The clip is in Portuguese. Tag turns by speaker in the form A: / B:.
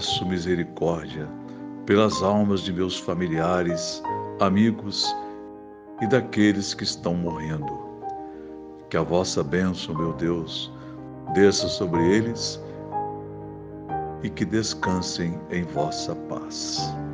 A: peço misericórdia pelas almas de meus familiares, amigos e daqueles que estão morrendo. Que a vossa bênção, meu Deus, desça sobre eles e que descansem em vossa paz.